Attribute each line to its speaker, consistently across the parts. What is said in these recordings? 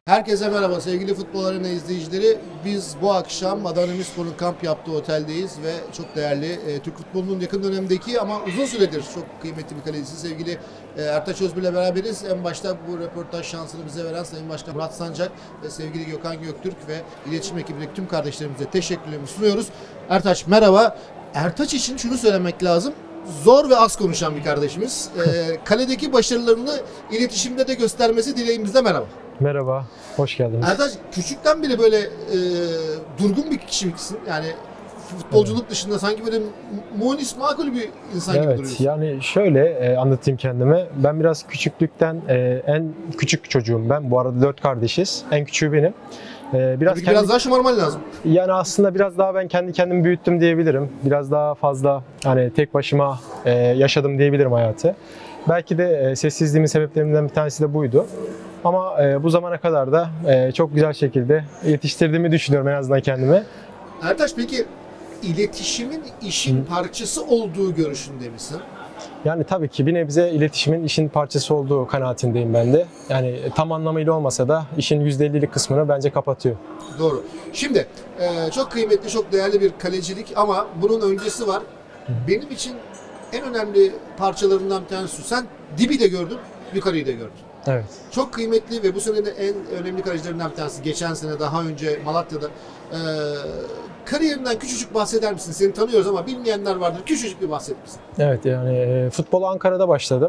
Speaker 1: Herkese merhaba sevgili Futbol Arena izleyicileri. Biz bu akşam Adana Demirspor'un kamp yaptığı oteldeyiz ve çok değerli Türk futbolunun yakın dönemdeki ama uzun süredir çok kıymetli bir kalecisi sevgili Ertaç Özbir'le beraberiz. En başta bu röportaj şansını bize veren Sayın Başkan Murat Sancak ve sevgili Gökhan Göktürk ve iletişim ekibindeki tüm kardeşlerimize teşekkürlerimi sunuyoruz. Ertaç merhaba. Ertaç için şunu söylemek lazım. Zor ve az konuşan bir kardeşimiz. Kaledeki başarılarını iletişimde de göstermesi dileğimizle merhaba.
Speaker 2: Merhaba, hoş geldiniz.
Speaker 1: Ertaç küçükten beri böyle durgun bir kişisin. Yani futbolculuk dışında sanki böyle munis makul bir insan gibi
Speaker 2: Evet,
Speaker 1: duruyorsun.
Speaker 2: yani şöyle anlatayım kendime. Ben biraz küçüklükten en küçük çocuğum ben. Bu arada 4 kardeşiz. En küçüğü benim.
Speaker 1: Biraz daha şımarman lazım.
Speaker 2: Yani aslında biraz daha ben kendi kendimi büyüttüm diyebilirim. Biraz daha fazla hani tek başıma yaşadım diyebilirim hayatı. Belki de sessizliğimin sebeplerinden bir tanesi de buydu. Ama bu zamana kadar da çok güzel şekilde yetiştirdiğimi düşünüyorum en azından kendime.
Speaker 1: Ertaç peki iletişimin işin parçası olduğu görüşünde misin?
Speaker 2: Yani tabii ki bir nebze iletişimin işin parçası olduğu kanaatindeyim ben de. Yani tam anlamıyla olmasa da işin %50'lik kısmını bence kapatıyor.
Speaker 1: Doğru. Şimdi çok kıymetli, çok değerli bir kalecilik ama bunun öncesi var. Benim için en önemli parçalarından bir tanesi. Sen dibi de gördün, yukarıyı da gördün.
Speaker 2: Evet.
Speaker 1: Çok kıymetli ve bu sene de en önemli kalecilerinden bir tanesi. Geçen sene daha önce Malatya'da. Kariyerinden küçücük bahseder misin? Seni tanıyoruz ama bilmeyenler vardır. Küçücük bir bahset misin?
Speaker 2: Evet yani futbola Ankara'da başladım.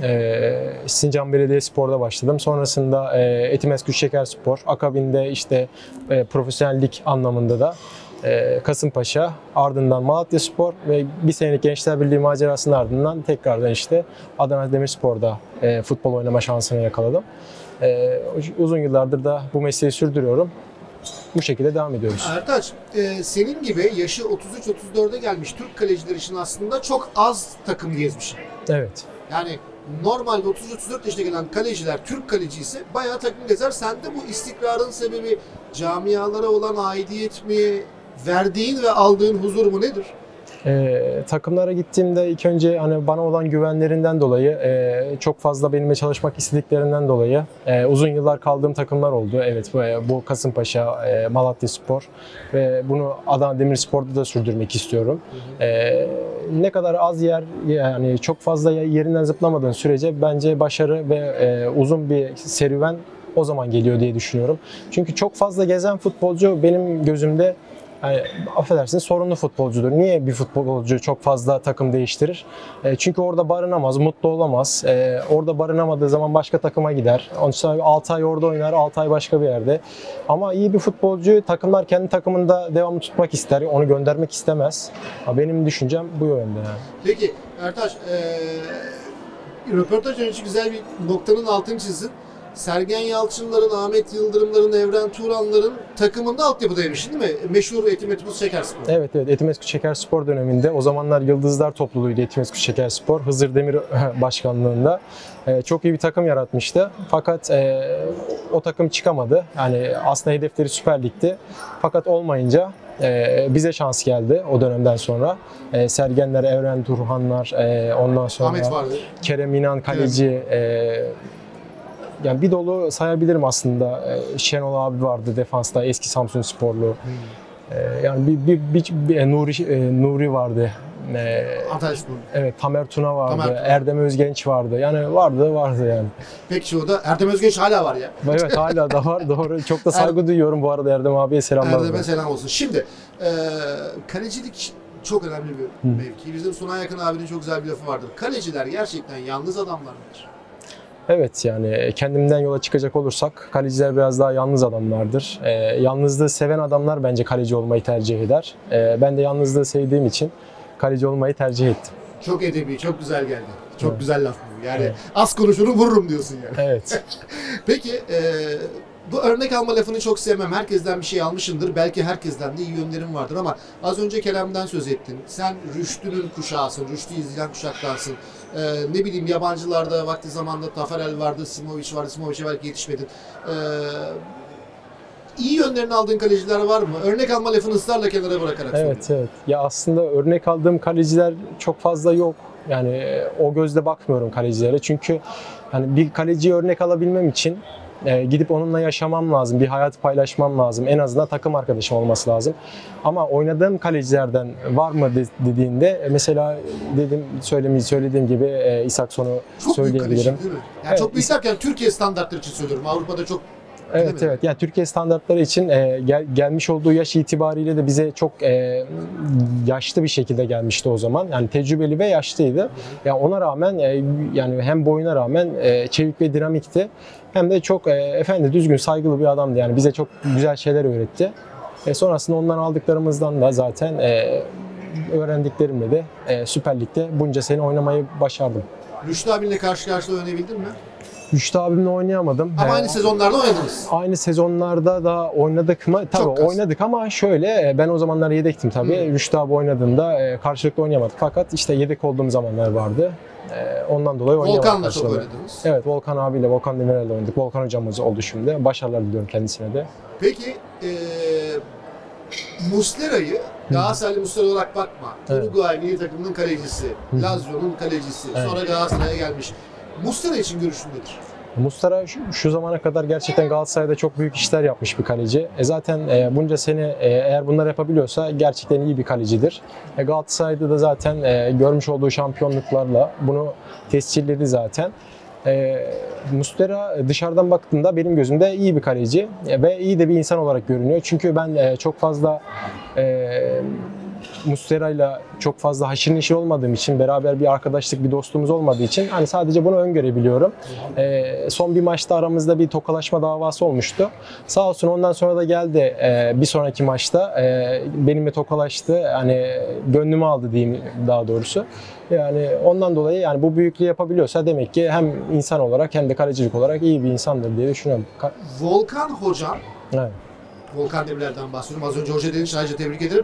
Speaker 2: Sincan Belediyespor'da başladım. Sonrasında Etimesgut Şekerspor, akabinde işte profesyonellik anlamında da Kasımpaşa, ardından Malatyaspor ve bir senelik Gençler Birliği macerasının ardından tekrardan işte Adana Demirspor'da futbol oynama şansını yakaladım. Uzun yıllardır da bu mesleği sürdürüyorum. Bu şekilde devam ediyoruz.
Speaker 1: Ertaç, senin gibi yaşı 33-34'e gelmiş Türk kaleciler için aslında çok az takım gezmiş.
Speaker 2: Evet.
Speaker 1: Yani normalde 33-34 yaşına gelen kaleciler Türk kaleci ise bayağı takım gezer. Sende bu istikrarın sebebi camialara olan aidiyet mi, verdiğin ve aldığın huzur mu nedir?
Speaker 2: Takımlara gittiğimde ilk önce hani bana olan güvenlerinden dolayı çok fazla benimle çalışmak istediklerinden dolayı uzun yıllar kaldığım takımlar oldu. Evet, bu Kasımpaşa, Malatyaspor ve bunu Adana Demirspor'da da sürdürmek istiyorum. Ne kadar az yer, yani çok fazla yerinden zıplamadığın sürece bence başarı ve uzun bir serüven o zaman geliyor diye düşünüyorum. Çünkü çok fazla gezen futbolcu benim gözümde, yani affedersiniz, sorunlu futbolcudur. Niye bir futbolcu çok fazla takım değiştirir? Çünkü orada barınamaz, mutlu olamaz. Orada barınamadığı zaman başka takıma gider. Onun için 6 ay orada oynar, 6 ay başka bir yerde. Ama iyi bir futbolcu takımlar kendi takımında devamlı tutmak ister, onu göndermek istemez. Benim düşüncem bu yönde yani.
Speaker 1: Peki Ertaç, röportaj öncesi güzel bir noktanın altını çizdin. Sergen Yalçınların, Ahmet Yıldırımların, Evren Turanların takımında altyapıdaymış değil mi? Meşhur Etimesgut Şekerspor.
Speaker 2: Evet, Etimesgut Şekerspor döneminde, o zamanlar Yıldızlar topluluğuydu Etimesgut Şekerspor, Hızır Demir başkanlığında. Çok iyi bir takım yaratmıştı. Fakat o takım çıkamadı. Yani aslında hedefleri Süper Lig'ti. Fakat olmayınca bize şans geldi o dönemden sonra. Sergenler, Evren Turhanlar, ondan sonra
Speaker 1: Ahmet vardı.
Speaker 2: Kerem İnan kaleci, yani bir dolu sayabilirim aslında. Şenol abi vardı defansta, eski Samsunsporlu. Yani Nuri vardı.
Speaker 1: Antalyaspor.
Speaker 2: Evet, Tamer Tuna vardı.
Speaker 1: Tamer Tuna.
Speaker 2: Erdem Özgenç vardı. Yani vardı yani.
Speaker 1: Peki o da Erdem Özgenç hala var ya.
Speaker 2: Evet, hala da var. Doğru. Çok da saygı duyuyorum bu arada Erdem abiye, selamlar.
Speaker 1: Erdem'e selam olsun. Şimdi kalecilik çok önemli bir mevki. Bizim Sunay Yakın abinin çok güzel bir lafı vardır. Kaleciler gerçekten yalnız adamlar mıdır?
Speaker 2: Evet, yani kendimden yola çıkacak olursak kaleciler biraz daha yalnız adamlardır. Yalnızlığı seven adamlar bence kaleci olmayı tercih eder. Ben de yalnızlığı sevdiğim için kaleci olmayı tercih ettim.
Speaker 1: Çok edebi, çok güzel geldi. Çok güzel laf bu. Yani az konuşurum vururum diyorsun yani.
Speaker 2: Evet.
Speaker 1: Peki bu örnek alma lafını çok sevmem. Herkesten bir şey almışındır. Belki herkesten de iyi yönlerin vardır ama az önce Kerem'den söz ettin. Sen Rüştü'nün kuşağısın, Rüştü'yü izleyen kuşaktansın. Ne bileyim yabancılarda vakti zamanında Tafarel vardı, Simovic vardı. Simovic'e belki yetişmedin. İyi yönlerini aldığın kaleciler var mı? Örnek alma lafını ısrarla kenara bırakarak
Speaker 2: Evet. Ya aslında örnek aldığım kaleciler çok fazla yok. Yani o gözle bakmıyorum kalecilere. Çünkü hani bir kaleciye örnek alabilmem için gidip onunla yaşamam lazım, bir hayat paylaşmam lazım, en azından takım arkadaşım olması lazım. Ama oynadığım kalecilerden var mı dediğinde mesela söylediğim gibi İsakson'u
Speaker 1: Çok büyük kaleci
Speaker 2: söyleyebilirim.
Speaker 1: değil mi? Yani
Speaker 2: Evet,
Speaker 1: çok büyük derken Türkiye standartları için söylüyorum. Avrupa'da çok
Speaker 2: Evet, evet. Yani Türkiye standartları için gelmiş olduğu yaş itibariyle de bize çok yaşlı bir şekilde gelmişti o zaman. Yani tecrübeli ve yaşlıydı. Yani ona rağmen yani hem boyuna rağmen çevik ve dinamikti. Hem de çok efendi, düzgün, saygılı bir adamdı. Yani bize çok güzel şeyler öğretti. Sonrasında ondan aldıklarımızdan da zaten öğrendiklerimle de Süper Lig'de bunca sene oynamayı başardım.
Speaker 1: Rüştü abinle karşı karşıya oynayabildin mi?
Speaker 2: Rüştü abimle oynayamadım.
Speaker 1: Ama aynı sezonlarda oynadınız.
Speaker 2: Aynı sezonlarda da oynadık mı? Tabii oynadık ama şöyle, ben o zamanlar yedektim tabii. Rüştü abi oynadığında karşılıklı oynayamadık. Fakat işte yedek olduğum zamanlar vardı. Ondan dolayı oynayamadık.
Speaker 1: Volkan'la çok oynadınız.
Speaker 2: Evet, Volkan abiyle, Volkan Demirel'le oynadık. Volkan hocamız oldu şimdi. Başarılar diliyorum kendisine de.
Speaker 1: Peki Muslera'yı Galatasaraylı Muslera olarak bakma.
Speaker 2: Evet.
Speaker 1: Uruguay milli takımının kalecisi, Lazio'nun kalecisi, sonra Galatasaray'a gelmiş. Muslera için görüşün nedir?
Speaker 2: Muslera şu zamana kadar gerçekten Galatasaray'da çok büyük işler yapmış bir kaleci. Zaten bunca sene eğer bunları yapabiliyorsa gerçekten iyi bir kalecidir. Galatasaray'da da zaten görmüş olduğu şampiyonluklarla bunu tescilledi zaten. Muslera dışarıdan baktığımda benim gözümde iyi bir kaleci ve iyi de bir insan olarak görünüyor. Çünkü ben çok fazla Muslera'yla çok fazla haşır neşir olmadığım için, beraber bir arkadaşlık, bir dostluğumuz olmadığı için hani sadece bunu öngörebiliyorum. Son bir maçta aramızda bir tokalaşma davası olmuştu. Sağ olsun ondan sonra da geldi bir sonraki maçta benimle tokalaştı. Hani gönlümü aldı diyeyim daha doğrusu. Yani ondan dolayı yani bu büyüklüğü yapabiliyorsa demek ki hem insan olarak hem de kalecilik olarak iyi bir insandır diye düşünüyorum.
Speaker 1: Volkan hocam,
Speaker 2: Evet.
Speaker 1: Volkan Demirel'den bahsediyorum. Az önce hoca dediğin için ayrıca tebrik ederim.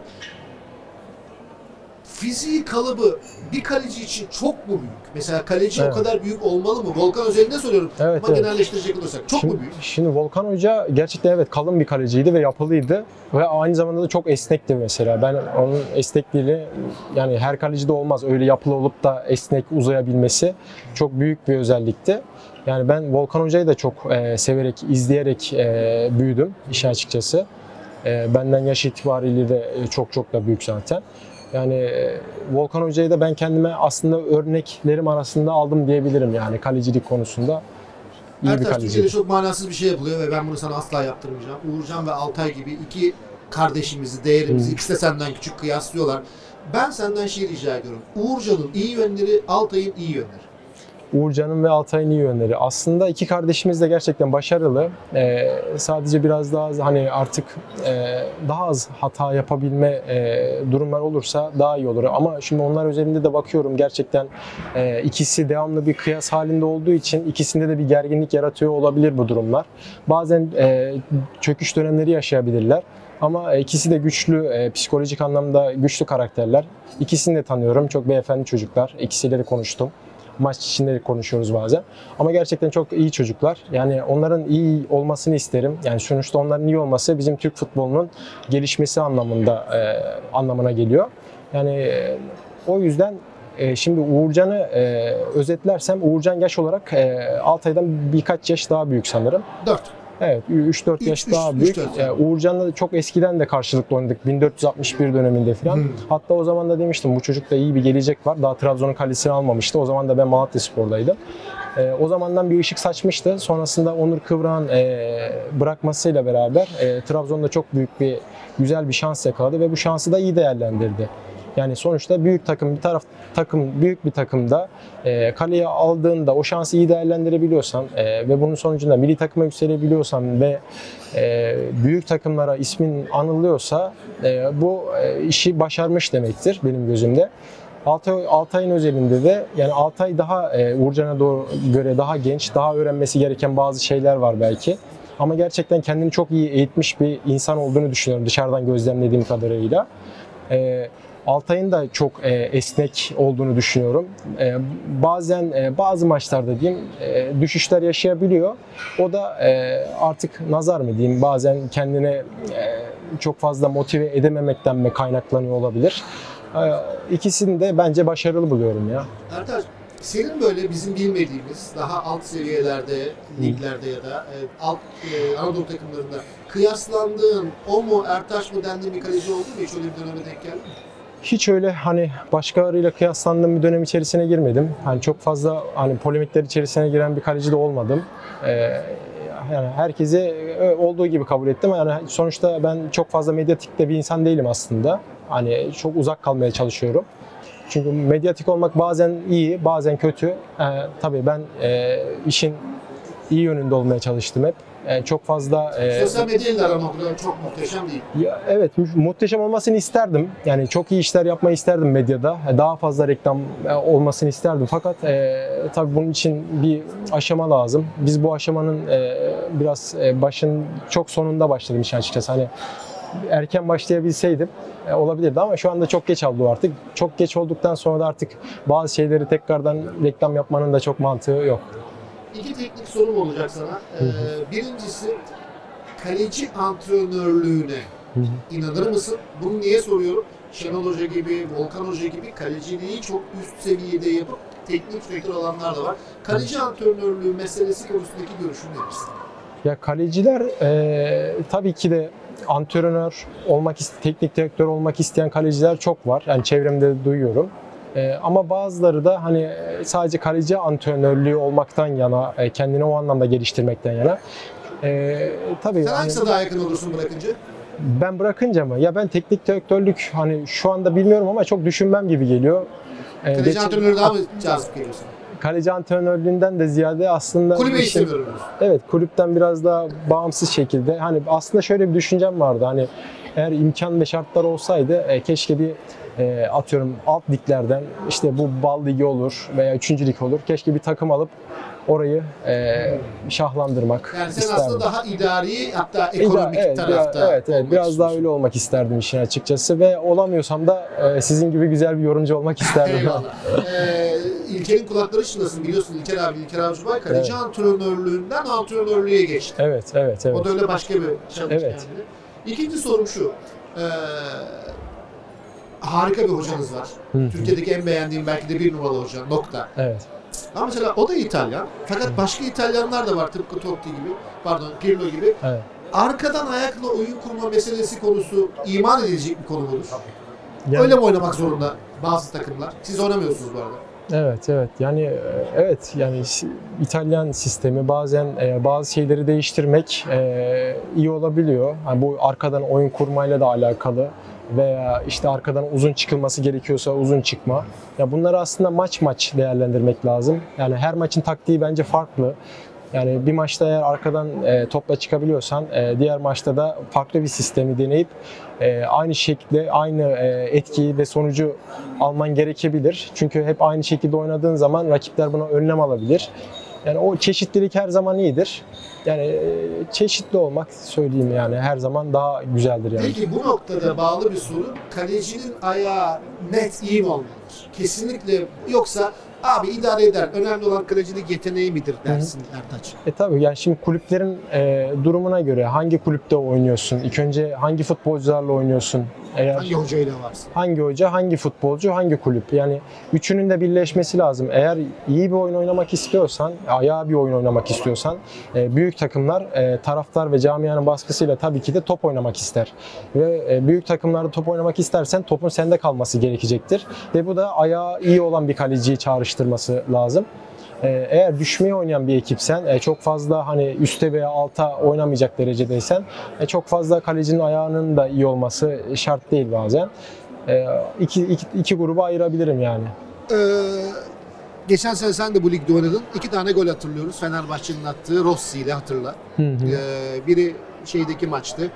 Speaker 1: Fiziği, kalıbı bir kaleci için çok mu büyük? Mesela kaleci o kadar büyük olmalı mı? Volkan özelinde soruyorum.
Speaker 2: Evet,
Speaker 1: Ama
Speaker 2: evet.
Speaker 1: genelleştirecek olursak çok mu büyük?
Speaker 2: Şimdi Volkan Hoca gerçekten evet kalın bir kaleciydi ve yapılıydı ve aynı zamanda da çok esnekti mesela. Ben onun esnekliğini yani her kalecide olmaz. Öyle yapılı olup da esnek uzayabilmesi çok büyük bir özellikti. Yani ben Volkan Hoca'yı da çok severek, izleyerek büyüdüm işin açıkçası. Benden yaş itibariyle de çok da büyük zaten. Yani Volkan Hoca'yı da ben kendime aslında örneklerim arasında aldım diyebilirim yani kalecilik konusunda. İyi bir
Speaker 1: Ertaş,
Speaker 2: kaleci.
Speaker 1: Türkiye'de çok manasız bir şey yapılıyor ve ben bunu sana asla yaptırmayacağım. Uğurcan ve Altay gibi iki kardeşimizi, değerimizi, ikisi de senden küçük kıyaslıyorlar. Ben senden şey rica ediyorum. Uğurcan'ın iyi yönleri, Altay'ın iyi yönleri.
Speaker 2: Uğurcan'ın ve Altay'ın iyi yönleri. Aslında iki kardeşimiz de gerçekten başarılı. Sadece biraz daha hani artık daha az hata yapabilme durumlar olursa daha iyi olur. Ama şimdi onlar özelinde de bakıyorum gerçekten ikisi devamlı bir kıyas halinde olduğu için ikisinde de bir gerginlik yaratıyor olabilir bu durumlar. Bazen çöküş dönemleri yaşayabilirler. Ama ikisi de güçlü, psikolojik anlamda güçlü karakterler. İkisini de tanıyorum. Çok beyefendi çocuklar. İkisiyle de konuştum. Maç içinde de konuşuyoruz bazen. Ama gerçekten çok iyi çocuklar. Yani onların iyi olmasını isterim. Yani sonuçta onların iyi olması bizim Türk futbolunun gelişmesi anlamına geliyor. Yani o yüzden şimdi Uğurcan'ı özetlersem Uğurcan yaş olarak Altay'dan birkaç yaş daha büyük sanırım.
Speaker 1: 4.
Speaker 2: Evet, 3-4 yaş daha büyük. Uğurcan'la çok eskiden de karşılıklı oynadık. 1461 döneminde falan. Hatta o zaman da demiştim bu çocukta iyi bir gelecek var. Daha Trabzon'un kalesini almamıştı. O zaman da ben Malatyaspor'daydım. O zamandan bir ışık saçmıştı. Sonrasında Onur Kıvrak'ın bırakmasıyla beraber Trabzon'da çok büyük güzel bir şans yakaladı ve bu şansı da iyi değerlendirdi. Yani sonuçta büyük büyük bir takımda kaleye aldığında o şansı iyi değerlendirebiliyorsan ve bunun sonucunda milli takıma yükselebiliyorsan ve büyük takımlara ismin anılıyorsa bu işi başarmış demektir benim gözümde. Altay'ın özelinde de yani Altay daha Uğurcan'a göre daha genç, daha öğrenmesi gereken bazı şeyler var belki. Ama gerçekten kendini çok iyi eğitmiş bir insan olduğunu düşünüyorum dışarıdan gözlemlediğim kadarıyla. Altay'ın da çok esnek olduğunu düşünüyorum. Bazen bazı maçlarda diyeyim düşüşler yaşayabiliyor. O da artık nazar mı diyeyim bazen kendine çok fazla motive edememekten mi kaynaklanıyor olabilir. İkisini de bence başarılı buluyorum ya.
Speaker 1: Ertaş, Senin böyle bizim bilmediğimiz daha alt seviyelerde, liglerde ya da alt Anadolu takımlarında kıyaslandığın o mu Ertaş mı dendiğin bir kaleci oldu mu? Hiç öyle bir döneme denk geldi mi?
Speaker 2: Hiç öyle hani başkalarıyla kıyaslandığım bir dönem içerisine girmedim. Hani çok fazla hani polemikler içerisine giren bir kaleci de olmadım. Yani herkesi olduğu gibi kabul ettim. Yani sonuçta ben çok fazla medyatik de bir insan değilim aslında. Hani çok uzak kalmaya çalışıyorum. Çünkü medyatik olmak bazen iyi, bazen kötü. Tabii ben işin iyi yönünde olmaya çalıştım hep. Çok fazla...
Speaker 1: Sosyal medyayla aramak çok muhteşem değil.
Speaker 2: Ya, evet, muhteşem olmasını isterdim. Yani çok iyi işler yapmayı isterdim medyada. Daha fazla reklam olmasını isterdim. Fakat tabii bunun için bir aşama lazım. Biz bu aşamanın biraz başın çok sonunda başladım işin açıkçası. Hani erken başlayabilseydim olabilirdi ama şu anda çok geç oldu artık. Çok geç olduktan sonra da artık bazı şeyleri tekrardan reklam yapmanın da çok mantığı yok.
Speaker 1: İki teknik sorum olacak sana. Birincisi, kaleci antrenörlüğüne inanır mısın? Bunu niye soruyorum? Şenol Hoca gibi, Volkan Hoca gibi kaleciliği çok üst seviyede yapıp teknik direktör olanlar da var. Kaleci antrenörlüğü meselesi konusundaki görüşün nedir?
Speaker 2: Ya kaleciler tabii ki de antrenör olmak, teknik direktör olmak isteyen kaleciler çok var. Yani çevremde duyuyorum. Ama bazıları da hani sadece kaleci antrenörlüğü olmaktan yana, kendini o anlamda geliştirmekten yana. Tabii
Speaker 1: sen hangisine daha yakın olursun bırakınca?
Speaker 2: Ben bırakınca mı? Ya ben teknik direktörlük hani şu anda bilmiyorum ama çok düşünmem gibi geliyor.
Speaker 1: Kaleci antrenörü daha mı cazip geliyor sana?
Speaker 2: Kaleci antrenörlüğünden de ziyade aslında...
Speaker 1: Kulübe istemiyorum.
Speaker 2: Evet, kulüpten biraz daha bağımsız şekilde. Hani aslında şöyle bir düşüncem vardı. Hani eğer imkan ve şartlar olsaydı keşke bir atıyorum alt liglerden işte bu Bal Ligi olur veya 3. lig olur. Keşke bir takım alıp orayı şahlandırmak
Speaker 1: yani sen
Speaker 2: isterdim.
Speaker 1: aslında daha idari hatta ekonomik tarafta.
Speaker 2: Evet, biraz daha öyle olmak isterdim işin açıkçası ve olamıyorsam da sizin gibi güzel bir yorumcu olmak isterdim.
Speaker 1: Eyvallah. İlker'in kulakları çınlasın, biliyorsun İlker Avcıbay kaleci antrenörlüğünden antrenörlüğe geçti.
Speaker 2: Evet.
Speaker 1: O da öyle başka bir çalışma.
Speaker 2: Evet.
Speaker 1: İkinci sorum şu. Harika bir hocanız var. Türkiye'deki en beğendiğim belki de bir numaralı hoca. Nokta.
Speaker 2: Evet.
Speaker 1: Ama mesela o da İtalyan. Fakat başka İtalyanlar da var tıpkı Totti gibi. Pardon, Pirlo gibi.
Speaker 2: Evet.
Speaker 1: Arkadan ayakla oyun kurma meselesi konusu iman edilecek bir konu olur.
Speaker 2: Yani,
Speaker 1: öyle mi oynamak zorunda bazı takımlar? Siz oynamıyorsunuz bu arada.
Speaker 2: Evet. Yani İtalyan sistemi bazen bazı şeyleri değiştirmek iyi olabiliyor. Yani bu arkadan oyun kurmayla da alakalı veya işte arkadan uzun çıkılması gerekiyorsa uzun çıkma. Ya bunları aslında maç değerlendirmek lazım. Yani her maçın taktiği bence farklı. Yani bir maçta eğer arkadan topla çıkabiliyorsan diğer maçta da farklı bir sistemi deneyip aynı şekilde aynı etkiyi ve sonucu alman gerekebilir. Çünkü hep aynı şekilde oynadığın zaman rakipler buna önlem alabilir. Yani o çeşitlilik her zaman iyidir. Yani çeşitli olmak söyleyeyim yani her zaman daha güzeldir yani.
Speaker 1: Peki bu noktada bağlı bir soru. Kalecinin ayağı net iyi mi olmalıdır? Kesinlikle, yoksa abi idare eder, önemli olan kalecilik yeteneği midir dersin Ertaç?
Speaker 2: Tabii yani şimdi kulüplerin durumuna göre hangi kulüpte oynuyorsun? İlk önce hangi futbolcularla oynuyorsun?
Speaker 1: Hangi hocayla varsın?
Speaker 2: Hangi hoca, hangi futbolcu, hangi kulüp? Yani üçünün de birleşmesi lazım. Eğer iyi bir oyun oynamak istiyorsan, ayağı bir oyun oynamak istiyorsan büyük takımlar taraftar ve camianın baskısıyla tabii ki de top oynamak ister. Ve büyük takımlarda top oynamak istersen topun sende kalması gerekecektir. Ve bu da ayağı iyi olan bir kaleciyi çağrıştırması lazım. Eğer düşmeye oynayan bir ekipsen, çok fazla hani üste veya alta oynamayacak derecedeysen çok fazla kalecinin ayağının da iyi olması şart değil bazen. İki gruba ayırabilirim yani.
Speaker 1: Geçen sene sen de bu ligde oynadın. 2 tane gol hatırlıyoruz. Fenerbahçe'nin attığı Rossi ile hatırla. Biri şeydeki maçtı.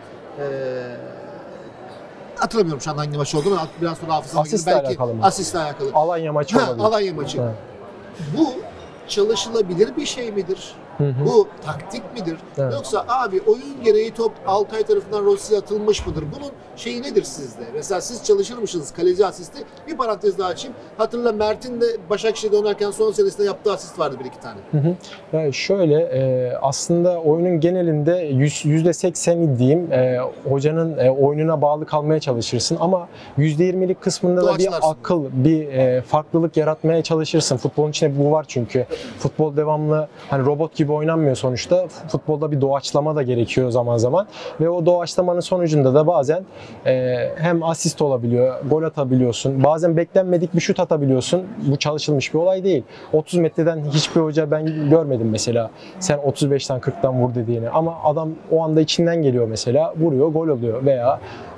Speaker 1: Hatırlamıyorum şu an hangi maç olduğunu. Biraz sonra hafızama gelir.
Speaker 2: Asistle alakalı mı?
Speaker 1: Asistle alakalı.
Speaker 2: Alanya maçı olabilir.
Speaker 1: Alanya maçı. Bu çalışılabilir bir şey midir? Bu taktik midir?
Speaker 2: Evet.
Speaker 1: Yoksa abi oyun gereği top Altay tarafından Rossi'ye atılmış mıdır? Bunun şeyi nedir sizde? Mesela siz çalışırmışsınız kaleci asisti. Bir parantez daha açayım. Hatırla Mert'in de Başakşehir'de oynarken son senesinde yaptığı asist vardı bir iki tane.
Speaker 2: Yani şöyle aslında oyunun genelinde %80'i diyeyim hocanın oyununa bağlı kalmaya çalışırsın ama %20'lik kısmında da bir akıl, bir farklılık yaratmaya çalışırsın. Futbolun içinde bu var çünkü. Futbol devamlı hani robot gibi oynanmıyor sonuçta. Futbolda bir doğaçlama da gerekiyor zaman zaman ve o doğaçlamanın sonucunda da bazen hem asist olabiliyor, gol atabiliyorsun. Bazen beklenmedik bir şut atabiliyorsun. Bu çalışılmış bir olay değil. 30 metreden hiçbir hoca ben görmedim mesela. Sen 35'ten 40'tan vur dediğini ama adam o anda içinden geliyor mesela. Vuruyor, gol oluyor veya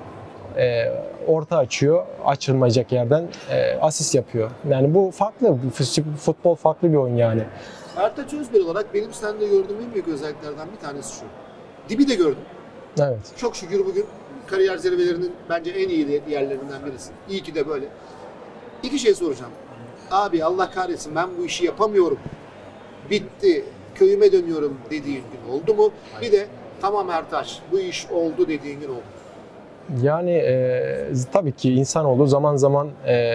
Speaker 2: orta açıyor, açılmayacak yerden asist yapıyor. Yani bu farklı. Futbol farklı bir oyun yani.
Speaker 1: Ertaç Özbel olarak benim sende gördüğüm en büyük özelliklerden bir tanesi şu. Dibi de gördüm.
Speaker 2: Evet.
Speaker 1: Çok şükür bugün kariyer zirvelerinin bence en iyi yerlerinden birisi. İyi ki de böyle. İki şey soracağım. Abi Allah kahretsin ben bu işi yapamıyorum. Bitti. Köyüme dönüyorum dediğin gün oldu mu? Bir de tamam Ertaç bu iş oldu dediğin gün oldu.
Speaker 2: Yani tabii ki insanoğlu zaman zaman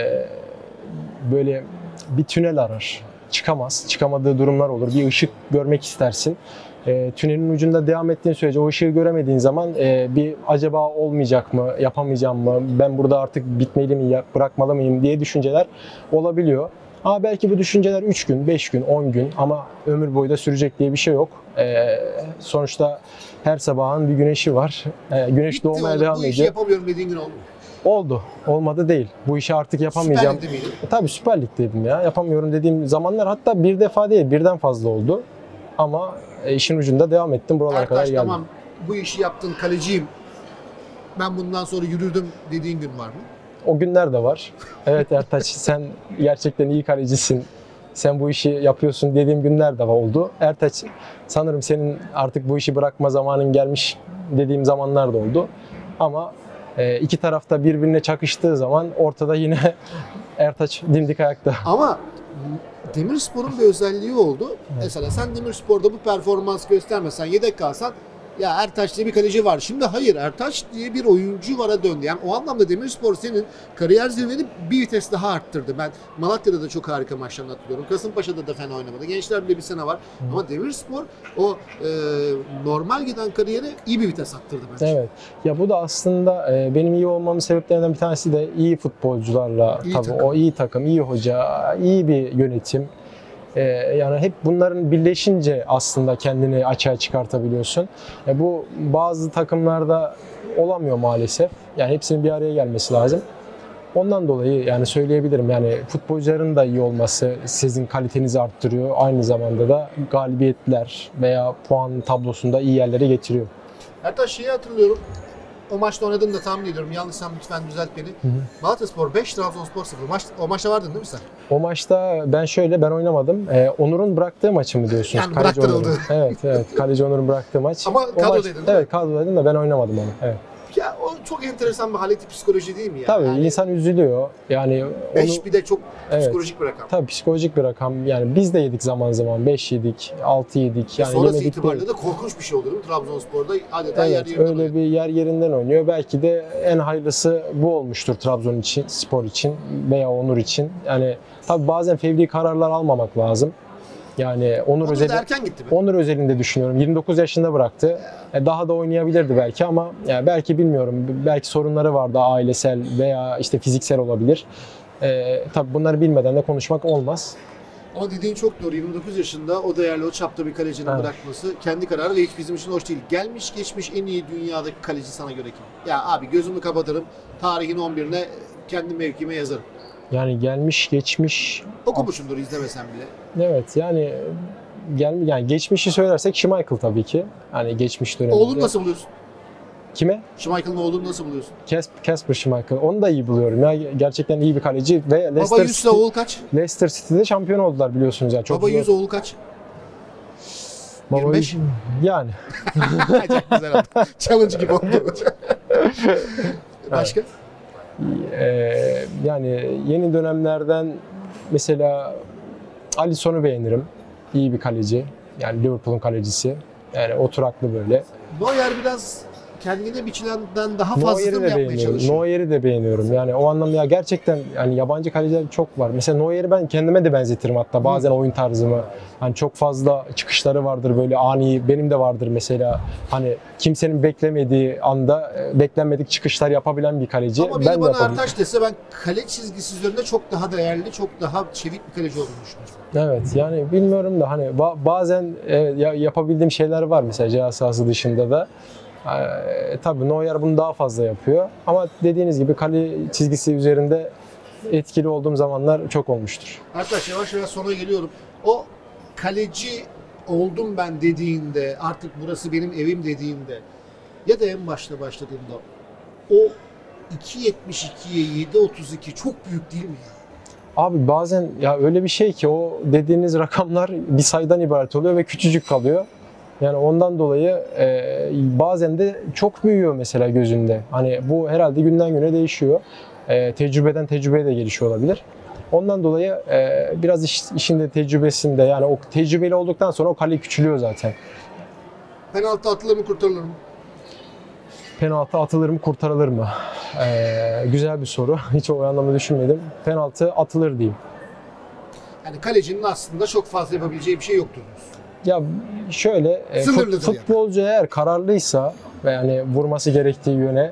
Speaker 2: böyle bir tünel arar. Çıkamaz. Çıkamadığı durumlar olur. Bir ışık görmek istersin. Tünelin ucunda devam ettiğin sürece o ışığı göremediğin zaman bir acaba olmayacak mı, yapamayacağım mı, ben burada artık bitmeli miyim, bırakmalı mıyım diye düşünceler olabiliyor. Ama belki bu düşünceler 3 gün, 5 gün, 10 gün ama ömür boyu da sürecek diye bir şey yok. Sonuçta her sabahın bir güneşi var. Güneş
Speaker 1: Bitti
Speaker 2: doğmaya
Speaker 1: oğlum,
Speaker 2: devam
Speaker 1: bu
Speaker 2: ediyor.
Speaker 1: işi yapamıyorum dediğin gün oldu mu?
Speaker 2: Oldu. Olmadı değil. Bu işi artık yapamayacağım.
Speaker 1: Süper Lig'de miydin?
Speaker 2: Tabii Süper Lig'deydim ya. Yapamıyorum dediğim zamanlar hatta bir defa değil, birden fazla oldu. Ama işin ucunda devam ettim. Buralara kadar
Speaker 1: Ertaç
Speaker 2: geldim.
Speaker 1: tamam bu işi yaptın kaleciyim. Ben bundan sonra yürürdüm dediğin gün var mı?
Speaker 2: O günler de var. Evet Ertaç sen gerçekten iyi kalecisin. Sen bu işi yapıyorsun dediğim günler de oldu. Ertaç sanırım senin artık bu işi bırakma zamanın gelmiş dediğim zamanlar da oldu. Ama iki tarafta birbirine çakıştığı zaman ortada yine Ertaç dimdik ayakta.
Speaker 1: Ama Demirspor'un bir özelliği oldu.
Speaker 2: Evet.
Speaker 1: Mesela sen Demirspor'da bu performans göstermesen, yedek kalsan ya Ertaç diye bir kaleci var. Şimdi hayır Ertaç diye bir oyuncu vara döndü. Yani o anlamda Demirspor senin kariyer zirveni bir vites daha arttırdı. Ben Malatya'da da çok harika maçlarını hatırlıyorum. Kasımpaşa'da da fena oynamadı. Gençler bile bir sene var. Ama Demirspor o normal giden kariyere iyi bir vites attırdı bence.
Speaker 2: Evet. Ya bu da aslında benim iyi olmamın sebeplerinden bir tanesi de iyi futbolcularla
Speaker 1: İyi
Speaker 2: tabii
Speaker 1: takım.
Speaker 2: o iyi takım, iyi hoca, iyi bir yönetim. Yani hep bunların birleşince aslında kendini açığa çıkartabiliyorsun. Bu bazı takımlarda olamıyor maalesef. Yani hepsinin bir araya gelmesi lazım. Ondan dolayı yani söyleyebilirim yani futbolcuların da iyi olması sizin kalitenizi arttırıyor. Aynı zamanda da galibiyetler veya puan tablosunda iyi yerlere getiriyor.
Speaker 1: Ertaç şeyi hatırlıyorum. O maçta oynadığını da tahmin ediyorum. Yanlışsam lütfen düzelt beni. Malatyaspor 5, Trabzonspor 0. O maçta vardın değil mi sen?
Speaker 2: O maçta ben oynamadım. Onur'un bıraktığı maçı mı diyorsunuz?
Speaker 1: Yani
Speaker 2: Kaleci
Speaker 1: bıraktırıldı.
Speaker 2: Onur'un. Evet. Kaleci Onur'un bıraktığı maç.
Speaker 1: Ama
Speaker 2: O
Speaker 1: kadrodaydın
Speaker 2: maç-
Speaker 1: değil mi?
Speaker 2: Evet kadrodaydım da ben oynamadım onu. Evet.
Speaker 1: Ya o çok enteresan bir haleti psikoloji değil mi ya?
Speaker 2: Tabii
Speaker 1: Yani
Speaker 2: insan üzülüyor. Yani
Speaker 1: 5 bir de çok
Speaker 2: Evet.
Speaker 1: psikolojik bir rakam.
Speaker 2: tabii psikolojik bir rakam. Yani biz de yedik zaman zaman. 5 yedik, 6 yedik. Yani
Speaker 1: Sonrası
Speaker 2: yemedik
Speaker 1: itibariyle
Speaker 2: değil.
Speaker 1: de korkunç bir şey oluyor değil mi? Trabzonspor'da adeta yer
Speaker 2: Evet,
Speaker 1: yerinden
Speaker 2: öyle
Speaker 1: oynuyor.
Speaker 2: bir yer yerinden oynuyor. Belki de en hayırlısı bu olmuştur Trabzon için, spor için veya Onur için. Yani tabii bazen fevri kararlar almamak lazım. Yani
Speaker 1: Onur da erken gitti be.
Speaker 2: Onur özelinde düşünüyorum. 29 yaşında bıraktı. Daha da oynayabilirdi belki ama yani belki bilmiyorum. Belki sorunları vardı ailesel veya işte fiziksel olabilir. Tabii bunları bilmeden de konuşmak olmaz.
Speaker 1: Ama dediğin çok doğru. 29 yaşında o değerli, o çapta bir kalecinin
Speaker 2: Evet.
Speaker 1: bırakması kendi kararı ve hiç bizim için hoş değil. Gelmiş geçmiş en iyi dünyadaki kaleci sana göre kim? Ya abi gözümü kapatırım, tarihin 11'ine kendi mevkime yazarım.
Speaker 2: Yani gelmiş geçmiş.
Speaker 1: Okumuşumdur izlemesem bile.
Speaker 2: Evet yani yani geçmişi söylersek Schmeichel tabii ki. Hani geçmiş dönemde.
Speaker 1: Oğlunu nasıl buluyorsun?
Speaker 2: Kime?
Speaker 1: Schmeichel'ın oğlunu nasıl buluyorsun?
Speaker 2: Kasper Schmeichel. Onu da iyi buluyorum ya. Gerçekten iyi bir kaleci ve
Speaker 1: Baba 100 ise oğul kaç?
Speaker 2: Leicester City'de şampiyon oldular biliyorsunuz ya. Çok
Speaker 1: Baba
Speaker 2: zor.
Speaker 1: 100 oğul kaç?
Speaker 2: Baba
Speaker 1: 25.
Speaker 2: 100. Yani.
Speaker 1: Çok güzel oldu. Challenge gibi oldu. Başka?
Speaker 2: Yani yeni dönemlerden mesela Alisson'u beğenirim. İyi bir kaleci. Yani Liverpool'un kalecisi. Yani oturaklı böyle.
Speaker 1: Neuer biraz kendine biçilenden daha fazlasını
Speaker 2: Neuer'i de
Speaker 1: yapmaya
Speaker 2: beğeniyorum.
Speaker 1: çalışıyor.
Speaker 2: Neuer'i de beğeniyorum. Yani o anlamda ya gerçekten yani yabancı kaleciler çok var. Mesela Neuer'i ben kendime de benzetirim hatta bazen oyun tarzımı. Hani çok fazla çıkışları vardır böyle ani. Benim de vardır mesela. Hani kimsenin beklemediği anda beklenmedik çıkışlar yapabilen bir kaleci.
Speaker 1: Ama
Speaker 2: Ben de
Speaker 1: bana
Speaker 2: yapabilirim.
Speaker 1: Ertaş dese ben kale çizgisi üzerinde çok daha değerli, çok daha çevik bir kaleci olduğunu düşünüyorum.
Speaker 2: Evet yani bilmiyorum da hani bazen yapabildiğim şeyler var mesela ceza sahası dışında da. Tabii Neuer bunu daha fazla yapıyor ama dediğiniz gibi kale çizgisi üzerinde etkili olduğum zamanlar çok olmuştur.
Speaker 1: Ertaş yavaş yavaş sona geliyorum. O kaleci oldum ben dediğinde, artık burası benim evim dediğinde ya da en başta başladığında o 2.72'ye 7.32 çok büyük değil mi ya?
Speaker 2: Abi bazen ya öyle bir şey ki o dediğiniz rakamlar bir sayıdan ibaret oluyor ve küçücük kalıyor. Yani ondan dolayı bazen de çok büyüyor mesela gözünde. Hani bu herhalde günden güne değişiyor. Tecrübeden tecrübeye de gelişiyor olabilir. Ondan dolayı biraz işin de tecrübesinde yani o tecrübeli olduktan sonra o kale küçülüyor zaten.
Speaker 1: Penaltı atılır mı kurtarılır mı?
Speaker 2: Penaltı atılır mı kurtarılır mı? Güzel bir soru. Hiç o anlamda düşünmedim. Penaltı atılır diyeyim.
Speaker 1: Yani kalecinin aslında çok fazla yapabileceği bir şey yoktur diyorsun.
Speaker 2: Ya şöyle
Speaker 1: Sınırlıdır
Speaker 2: futbolcu eğer kararlıysa ve yani vurması gerektiği yöne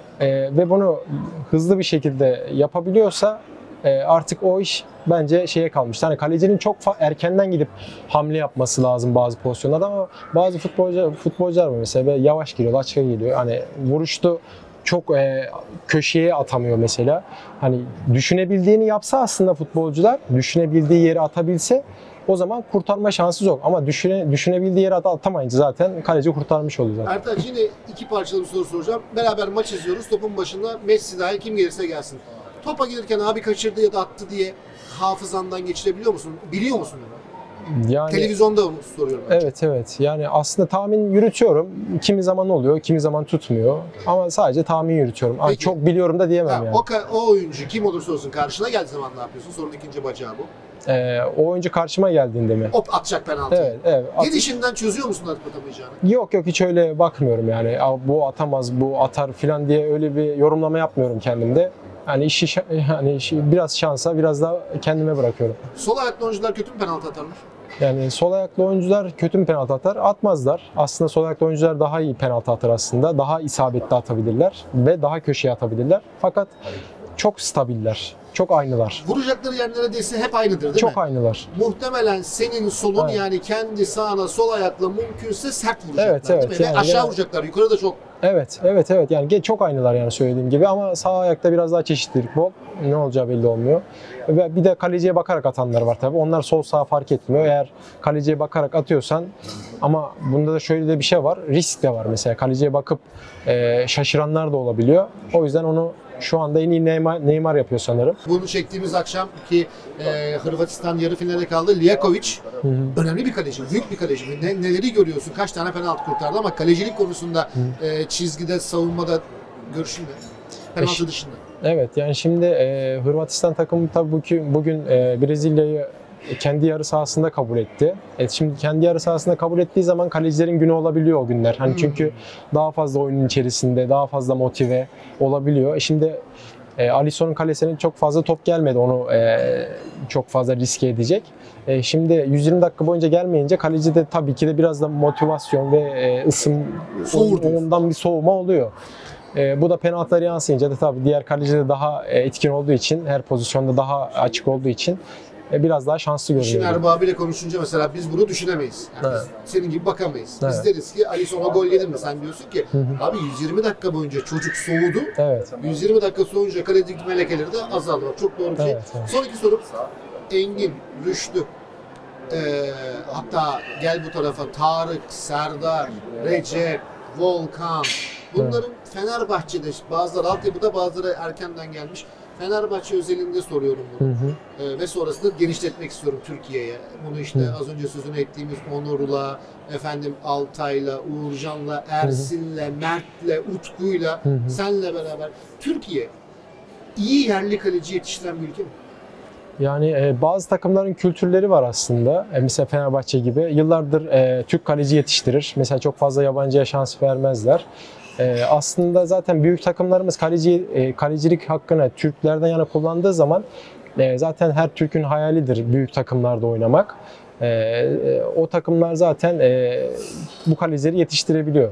Speaker 2: ve bunu hızlı bir şekilde yapabiliyorsa artık o iş bence şeye kalmış. Hani kalecinin çok erkenden gidip hamle yapması lazım bazı pozisyonlarda ama bazı futbolcular var mesela böyle yavaş giriyor, açığa geliyor. Hani vuruştu çok köşeye atamıyor mesela. Hani düşünebildiğini yapsa aslında futbolcular, düşünebildiği yere atabilse o zaman kurtarma şansı yok. Ama düşünebildiği yere atamayınca zaten kaleci kurtarmış oluyor zaten.
Speaker 1: Ertaç yine iki parçalı bir soru soracağım. Beraber maç izliyoruz. Topun başında Messi dahil kim gelirse gelsin. Topa gelirken abi kaçırdı ya da attı diye hafızandan geçirebiliyor musun? Biliyor musun?
Speaker 2: Yani,
Speaker 1: Televizyonda onu soruyorum.
Speaker 2: Evet. Yani aslında tahmin yürütüyorum. Kimi zaman oluyor, kimi zaman tutmuyor. Ama sadece tahmin yürütüyorum. Hani çok biliyorum da diyemem yani.
Speaker 1: O oyuncu kim olursa olsun karşına geldiği zaman ne yapıyorsun? Sorunun ikinci bacağı bu.
Speaker 2: O oyuncu karşıma geldiğinde mi?
Speaker 1: Atacak penaltıyı.
Speaker 2: Evet.
Speaker 1: Gelişinden çözüyor musun atıp atamayacağını?
Speaker 2: Yok hiç öyle bakmıyorum yani. Bu atamaz, bu atar falan diye öyle bir yorumlama yapmıyorum kendimde. Yani işi biraz şansa, biraz da kendime bırakıyorum.
Speaker 1: Sol ayaklı oyuncular kötü mü penaltı atarlar?
Speaker 2: Yani sol ayaklı oyuncular kötü mü penaltı atar? Atmazlar. Aslında sol ayaklı oyuncular daha iyi penaltı atar aslında. Daha isabetli atabilirler ve daha köşeye atabilirler. Fakat çok stabiller. Çok aynılar.
Speaker 1: Vuracakları yer neredeyse hep aynıdır değil mi?
Speaker 2: Çok aynılar.
Speaker 1: Muhtemelen senin solun
Speaker 2: Evet.
Speaker 1: yani kendi sağına sol ayakla mümkünse sert vuracaklar
Speaker 2: Evet,
Speaker 1: değil mi?
Speaker 2: yani
Speaker 1: Ve aşağı vuracaklar. Yukarı da çok.
Speaker 2: Evet. Yani çok aynılar yani söylediğim gibi ama sağ ayakta biraz daha çeşitlilik bol. Ne olacağı belli olmuyor. Ve bir de kaleciye bakarak atanlar var tabii. Onlar sol sağ fark etmiyor. Eğer kaleciye bakarak atıyorsan ama bunda da şöyle de bir şey var. Risk de var mesela. Kaleciye bakıp şaşıranlar da olabiliyor. O yüzden onu şu anda en iyi Neymar yapıyor sanırım.
Speaker 1: Bunu çektiğimiz akşam ki Hırvatistan yarı finale kaldı. Lijakovic önemli bir kaleci, büyük bir kaleci. Neleri görüyorsun? Kaç tane penaltı kurtardı ama kalecilik konusunda çizgide, savunmada görüşün ne? Penaltı dışında.
Speaker 2: Evet yani şimdi Hırvatistan takımı tabii bugün Brezilya'yı kendi yarı sahasında kabul etti. Şimdi kendi yarı sahasında kabul ettiği zaman kalecilerin günü olabiliyor o günler. Hani çünkü daha fazla oyunun içerisinde, daha fazla motive olabiliyor. Şimdi Alisson'un kalesine çok fazla top gelmedi. Onu çok fazla riske edecek. Şimdi 120 dakika boyunca gelmeyince kaleci de tabii ki de biraz da motivasyon ve ondan bir soğuma oluyor. Bu da penaltılara yansıyınca da tabii diğer kaleci de daha etkin olduğu için, her pozisyonda daha açık olduğu için biraz daha şanslı görünüyor.
Speaker 1: İşin erbabıyla konuşunca mesela biz bunu düşünemeyiz. Yani biz senin gibi bakamayız.
Speaker 2: Evet.
Speaker 1: Biz deriz ki Alisson'a gol gelir mi? Sen diyorsun ki abi 120 dakika boyunca çocuk soğudu.
Speaker 2: Evet.
Speaker 1: 120 dakika soğuyunca kaledeki melekeleri de azaldı. Bak, çok doğru bir şey.
Speaker 2: Evet.
Speaker 1: Son iki sorum. Engin, Rüştü, hatta gel bu tarafa Tarık, Serdar, Recep, Volkan. Bunların Fenerbahçe'de bazıları altyapıda bazıları erkenden gelmiş. Fenerbahçe özelinde soruyorum bunu. Ve sonrasında genişletmek istiyorum Türkiye'ye. Bunu işte az önce sözünü ettiğimiz Onur'la, Altay'la, Uğurcan'la, Ersin'le, Mert'le, Utku'yla, senle beraber Türkiye iyi yerli kaleci yetiştiren bir ülke mi?
Speaker 2: Yani bazı takımların kültürleri var aslında. Mesela Fenerbahçe gibi yıllardır Türk kaleci yetiştirir. Mesela çok fazla yabancıya şans vermezler. Aslında zaten büyük takımlarımız kalecilik hakkını Türklerden yana kullandığı zaman zaten her Türk'ün hayalidir büyük takımlarda oynamak. O takımlar zaten bu kalecileri yetiştirebiliyor.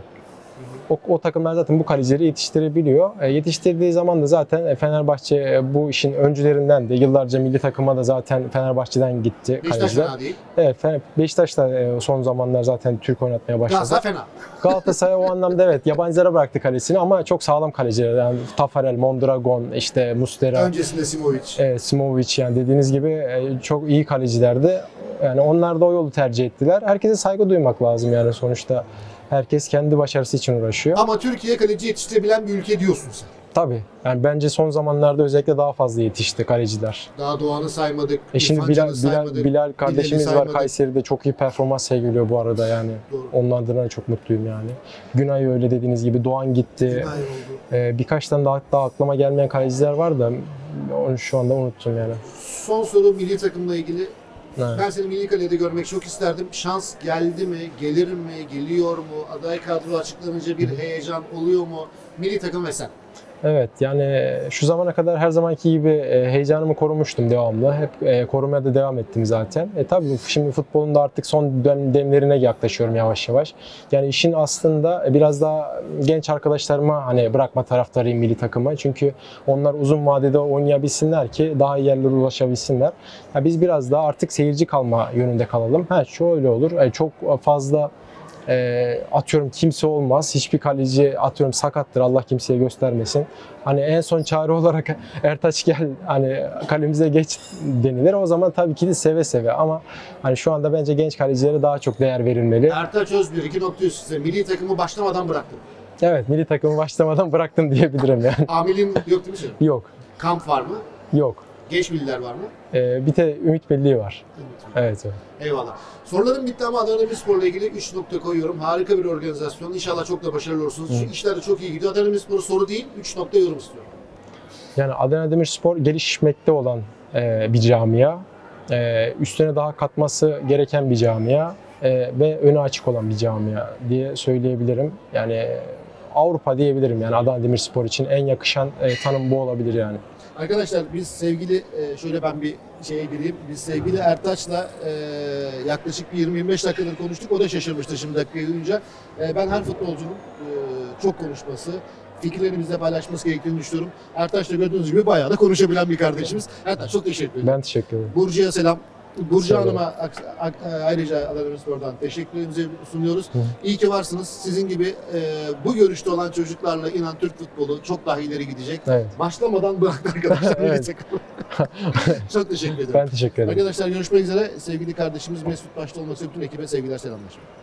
Speaker 2: O takımlar zaten bu kalecileri yetiştirebiliyor. Yetiştirdiği zaman da zaten Fenerbahçe bu işin öncülerinden de yıllarca milli takıma da zaten Fenerbahçe'den gitti
Speaker 1: Beşiktaş
Speaker 2: kaleciler.
Speaker 1: fena değil.
Speaker 2: Evet, Beşiktaş da son zamanlar zaten Türk oynatmaya başladı.
Speaker 1: Galatasaray fena.
Speaker 2: Galatasaray o anlamda evet yabancılara bıraktı kalesini ama çok sağlam kaleciler. Yani Tafarel, Mondragon, işte Muslera,
Speaker 1: Öncesinde Simovic.
Speaker 2: Simovic yani dediğiniz gibi çok iyi kalecilerdi. Yani onlar da o yolu tercih ettiler. Herkese saygı duymak lazım yani sonuçta. Herkes kendi başarısı için uğraşıyor.
Speaker 1: Ama Türkiye kaleci yetiştirebilen bir ülke diyorsun sen.
Speaker 2: Tabii. Yani bence son zamanlarda özellikle daha fazla yetişti kaleciler.
Speaker 1: Daha Doğan'ı saymadık.
Speaker 2: Şimdi
Speaker 1: İrfan
Speaker 2: Bilal,
Speaker 1: Can'ı saymadık.
Speaker 2: Bilal kardeşimiz
Speaker 1: Bilal'i
Speaker 2: var
Speaker 1: saymadık.
Speaker 2: Kayseri'de çok iyi performans sergiliyor bu arada yani.
Speaker 1: Doğru.
Speaker 2: Onun adına çok mutluyum yani. Günay öyle dediğiniz gibi Doğan gitti.
Speaker 1: Günay oldu.
Speaker 2: Birkaç tane daha aklıma gelmeyen kaleciler var da onu şu anda unuttum yani.
Speaker 1: Son soru milli takımla ilgili.
Speaker 2: Evet.
Speaker 1: Ben seni milli kalede görmek çok isterdim. Şans geldi mi, gelir mi, geliyor mu? Aday kadro açıklanınca bir heyecan oluyor mu? Milli takım ve sen.
Speaker 2: Evet yani şu zamana kadar her zamanki gibi heyecanımı korumuştum devamlı. Hep korumaya da devam ettim zaten. Tabii şimdi futbolun da artık son demlerine yaklaşıyorum yavaş yavaş. Yani işin aslında biraz daha genç arkadaşlarıma hani bırakma taraftarıyım milli takıma. Çünkü onlar uzun vadede oynayabilsinler ki daha iyi yerlere ulaşabilsinler. Ya biz biraz daha artık seyirci kalma yönünde kalalım. Şu öyle olur. Çok fazla atıyorum kimse olmaz. Hiçbir kaleci atıyorum sakattır. Allah kimseye göstermesin. Hani en son çare olarak Ertaç gel hani kalemize geç denilir. O zaman tabii ki de seve seve ama hani şu anda bence genç kalecilere daha çok değer verilmeli.
Speaker 1: Ertaç Özbir 2 nokta üst milli takımı başlamadan bıraktım.
Speaker 2: Evet, milli takımı başlamadan bıraktım diyebilirim yani.
Speaker 1: Amilin yok değil mi senin?
Speaker 2: Yok.
Speaker 1: Kamp var mı?
Speaker 2: Yok.
Speaker 1: Genç milliler var mı?
Speaker 2: Bir de Ümit Birliği var. Evet.
Speaker 1: Eyvallah. Sorularım bitti ama Adana Demirspor'la ilgili 3 nokta koyuyorum. Harika bir organizasyon. İnşallah çok da başarılı olursunuz. Şu işler de çok iyi gidiyor. Adana Demirspor soru değil, 3 nokta yorum istiyorum.
Speaker 2: Yani Adana Demirspor gelişmekte olan bir camia. Üstüne daha katması gereken bir camia. Ve önü açık olan bir camia diye söyleyebilirim. Yani Avrupa diyebilirim yani Adana Demirspor için en yakışan tanım bu olabilir yani.
Speaker 1: Arkadaşlar biz sevgili, şöyle ben bir şeye gireyim. Biz sevgili Ertaç'la yaklaşık bir 20-25 dakikadır konuştuk. O da şaşırmıştı şimdi dakikayı duyunca. Ben her futbolcunun çok konuşması, fikirlerini bizle paylaşması gerektiğini düşünüyorum. Ertaç'la gördüğünüz gibi bayağı da konuşabilen bir kardeşimiz. Ertaç çok teşekkür ederim.
Speaker 2: Ben teşekkür ederim.
Speaker 1: Burcu'ya selam. Burcu
Speaker 2: Selam.
Speaker 1: Hanım'a ayrıca Adana Demirspor'dan teşekkürlerimizi sunuyoruz. İyi ki varsınız. Sizin gibi bu görüşte olan çocuklarla inan Türk futbolu çok daha ileri gidecek.
Speaker 2: Evet.
Speaker 1: Başlamadan bıraktı arkadaşlar.
Speaker 2: Evet.
Speaker 1: Çok teşekkür ederim.
Speaker 2: Ben teşekkür ederim.
Speaker 1: Arkadaşlar görüşmek üzere. Sevgili kardeşimiz Mesut başta olmak üzere bütün ekibe sevgiler, selamlar.